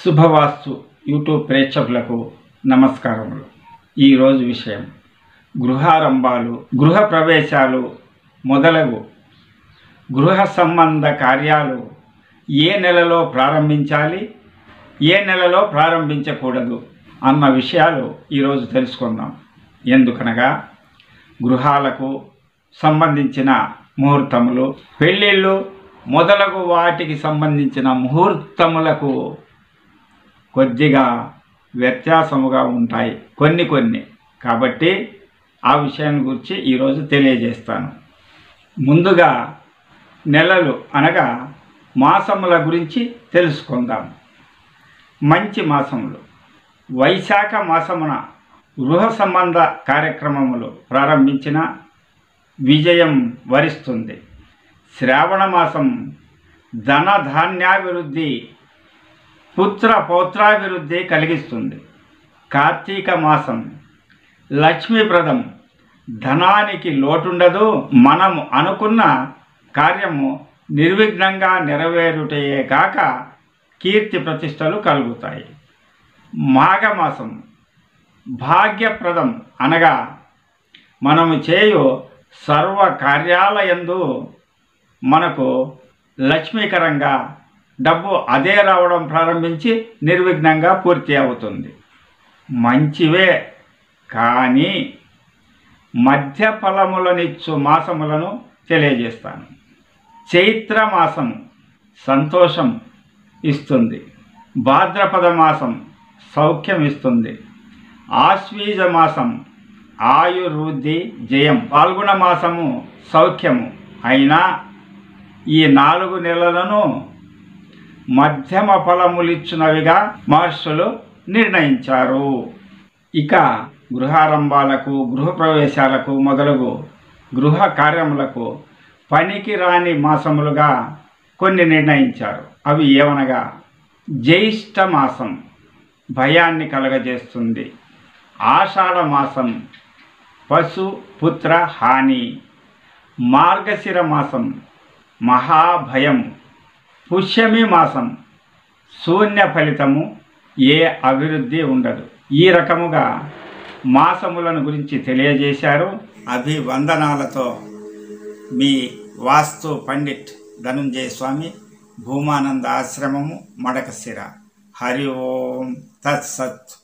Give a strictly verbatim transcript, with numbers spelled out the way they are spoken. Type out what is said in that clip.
శుభవాస్తు YouTube ప్రేక్షకులకు నమస్కారములు. ఈరోజు విషయం గృహారంభాలు, గృహ ప్రవేశాలు మొదలగు గృహ సంబంధ కార్యాలు ఏ నెలలో ప్రారంభించాలి, ఏ నెలలో ప్రారంభించకూడదు అన్న విషయాలు ఈరోజు తెలుసుకుందాం. ఎందుకనగా గృహాలకు సంబంధించిన ముహూర్తములు, పెళ్ళిళ్ళు మొదలగు వాటికి సంబంధించిన ముహూర్తములకు కొద్దిగా వ్యత్యాసముగా ఉంటాయి కొన్ని కొన్ని కాబట్టి ఆ విషయాన్ని గురించి ఈరోజు తెలియజేస్తాను. ముందుగా నెలలు అనగా మాసముల గురించి తెలుసుకుందాం. మంచి మాసములు: వైశాఖ మాసమున గృహ సంబంధ కార్యక్రమములు ప్రారంభించిన విజయం వరిస్తుంది. శ్రావణ మాసం ధన ధాన్యాభివృద్ధి, పుత్ర పౌత్రాభివృద్ధి కలిగిస్తుంది. కార్తీక మాసం లక్ష్మీప్రదం, ధనానికి లోటుండదు, మనము అనుకున్న కార్యము నిర్విఘ్నంగా నెరవేరుటయే కాక కీర్తి ప్రతిష్టలు కలుగుతాయి. మాఘమాసం భాగ్యప్రదం అనగా మనము చేయు సర్వ కార్యాలయందు మనకు లక్ష్మీకరంగా డబ్బు అదే రావడం ప్రారంభించి నిర్విఘ్నంగా పూర్తి అవుతుంది. మంచివే కానీ మధ్య ఫలములనిచ్చు మాసములను తెలియజేస్తాను. చైత్ర మాసం సంతోషం ఇస్తుంది. భాద్రపద మాసం సౌఖ్యం ఇస్తుంది. ఆశ్వీజ మాసం ఆయుర్వృద్ధి జయం. పాల్గొన మాసము సౌఖ్యము. అయినా ఈ నాలుగు నెలలను మధ్యమ ఫలములిచ్చునవిగా మహర్షులు నిర్ణయించారు. ఇక గృహారంభాలకు, గృహప్రవేశాలకు మొదలగు గృహ కార్యములకు పనికి రాని మాసములుగా కొన్ని నిర్ణయించారు. అవి ఏమనగా జ్యేష్ఠ మాసం భయాన్ని కలగజేస్తుంది. ఆషాఢ మాసం పశు పుత్ర హాని. మార్గశిర మాసం మహాభయం. పుష్యమి మాసం శూన్య ఫలితము, ఏ అభివృద్ధి ఉండదు. ఈ రకముగా మాసములను గురించి తెలియజేశారు. అభివందనాలతో మీ వాస్తు పండిట్ ధనుంజయ స్వామి, భూమానంద ఆశ్రమము, మడకశిర. హరి ఓం తత్సత్.